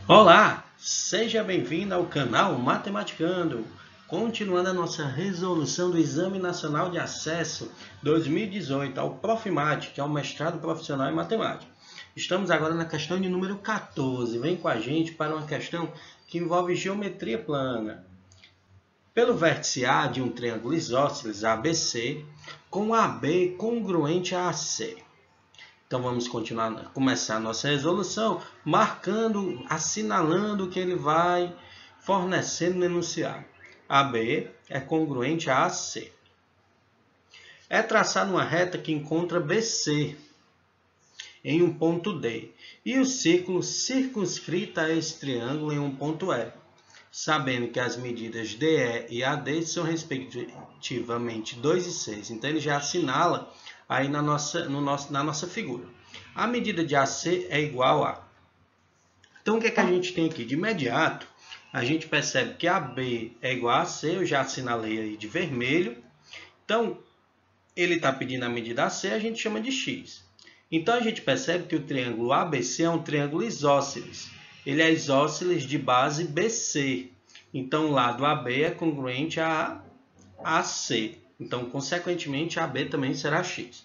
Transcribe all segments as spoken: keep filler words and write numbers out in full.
Olá, seja bem-vindo ao canal Matematicando. Continuando a nossa resolução do Exame Nacional de Acesso dois mil e dezoito ao Profimat, que é o mestrado profissional em matemática. Estamos agora na questão de número quatorze. Vem com a gente para uma questão que envolve geometria plana. Pelo vértice A de um triângulo isósceles A B C, com A B congruente a AC. Então vamos continuar, começar a nossa resolução, marcando, assinalando que ele vai fornecendo no enunciado. A B é congruente a AC. É traçada uma reta que encontra B C em um ponto D e o círculo circunscrito a esse triângulo em um ponto E, sabendo que as medidas D E e A D são respectivamente dois e seis. Então ele já assinala aí na nossa, no nosso, na nossa figura. A medida de A C é igual a... Então, o que é que a gente tem aqui? De imediato, a gente percebe que A B é igual a C, eu já assinalei aí de vermelho. Então, ele está pedindo a medida A C, a gente chama de X. Então, a gente percebe que o triângulo A B C é um triângulo isósceles. Ele é isósceles de base B C. Então, o lado A B é congruente a A C. Então, consequentemente, A B também será X.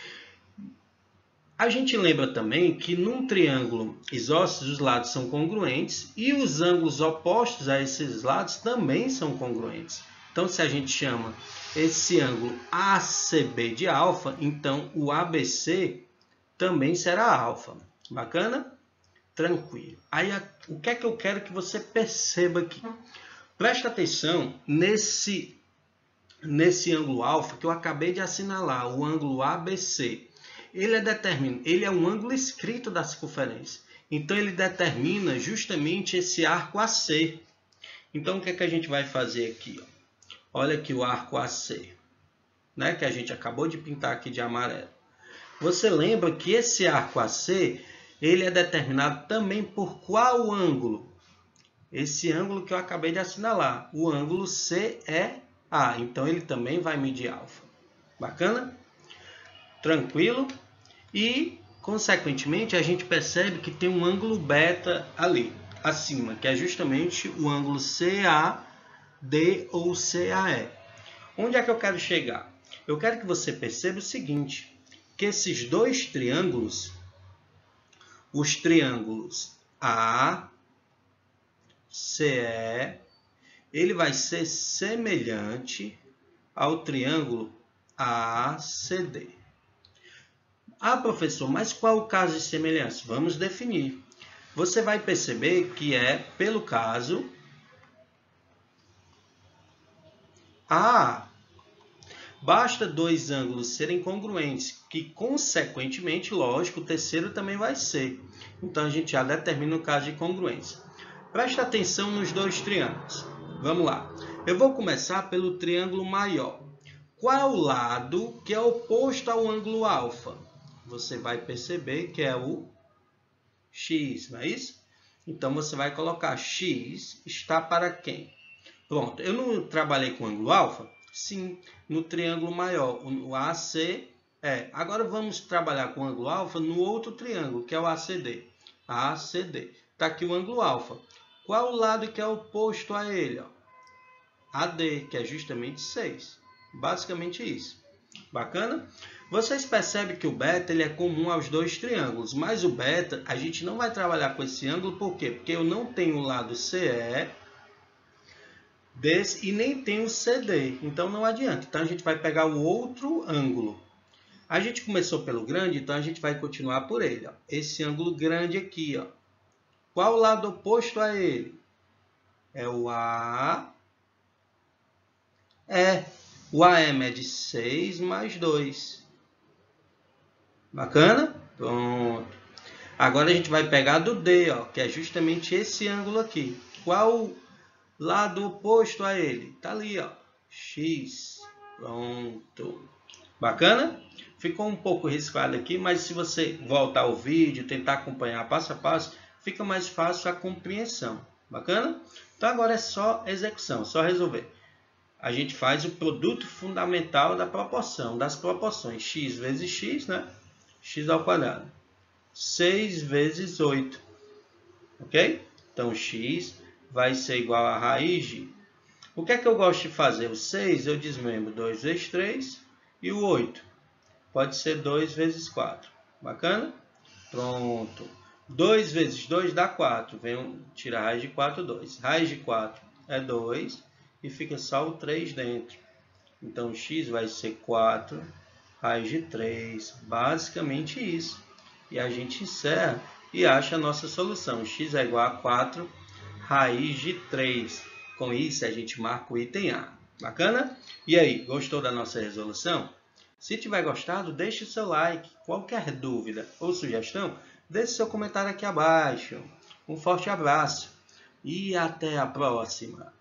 A gente lembra também que num triângulo isósceles os lados são congruentes e os ângulos opostos a esses lados também são congruentes. Então, se a gente chama esse ângulo A C B de alfa, então o A B C também será alfa. Bacana? Tranquilo. Aí, o que é que eu quero que você perceba aqui? Presta atenção nesse, nesse ângulo alfa que eu acabei de assinalar, o ângulo A B C. Ele é, determina, ele é um ângulo escrito da circunferência. Então, ele determina justamente esse arco A C. Então, o que é que a gente vai fazer aqui? Olha aqui o arco A C, né, que a gente acabou de pintar aqui de amarelo. Você lembra que esse arco A C, ele é determinado também por qual ângulo? Esse ângulo que eu acabei de assinalar, o ângulo C E A. Então, ele também vai medir alfa. Bacana? Tranquilo? E, consequentemente, a gente percebe que tem um ângulo beta ali, acima, que é justamente o ângulo C A D ou C A E. Onde é que eu quero chegar? Eu quero que você perceba o seguinte, que esses dois triângulos, os triângulos A, C E, ele vai ser semelhante ao triângulo A C D. Ah, professor, mas qual o caso de semelhança? Vamos definir. Você vai perceber que é pelo caso A. Basta dois ângulos serem congruentes, que consequentemente, lógico, o terceiro também vai ser. Então, a gente já determina o caso de congruência. Presta atenção nos dois triângulos. Vamos lá. Eu vou começar pelo triângulo maior. Qual é o lado que é oposto ao ângulo alfa? Você vai perceber que é o X, não é isso? Então, você vai colocar X está para quem? Pronto, eu não trabalhei com ângulo alfa? Sim, no triângulo maior, o A C E. Agora, vamos trabalhar com ângulo alfa no outro triângulo, que é o A C D. A C D. Está aqui o ângulo alfa. Qual o lado que é oposto a ele? Ó? A D, que é justamente seis. Basicamente isso. Bacana? Vocês percebem que o beta ele é comum aos dois triângulos, mas o beta a gente não vai trabalhar com esse ângulo, por quê? Porque eu não tenho o lado C E desse e nem tenho o C D, então não adianta. Então a gente vai pegar o outro ângulo. A gente começou pelo grande, então a gente vai continuar por ele. Ó. Esse ângulo grande aqui. Ó. Qual o lado oposto a ele? É o A E. O A E mede seis mais dois. Bacana? Pronto. Agora a gente vai pegar do D, ó, que é justamente esse ângulo aqui. Qual o lado oposto a ele? Tá ali, ó. X. Pronto. Bacana? Ficou um pouco riscado aqui, mas se você voltar ao vídeo, tentar acompanhar passo a passo, fica mais fácil a compreensão. Bacana? Então agora é só execução, só resolver. A gente faz o produto fundamental da proporção, das proporções. X vezes x, né? X ao quadrado. seis vezes oito. Ok? Então, x vai ser igual a raiz de... O que é que eu gosto de fazer? O seis eu desmembro dois vezes três e o oito pode ser dois vezes quatro. Bacana? Pronto. dois vezes dois dá quatro. Venho tirar a raiz de quatro, dois. Raiz de quatro é dois e fica só o três dentro. Então, x vai ser quatro, raiz de três. Basicamente isso. E a gente encerra e acha a nossa solução. X é igual a quatro, raiz de três. Com isso, a gente marca o item A. Bacana? E aí, gostou da nossa resolução? Se tiver gostado, deixe seu like. Qualquer dúvida ou sugestão, deixe seu comentário aqui abaixo. Um forte abraço e até a próxima!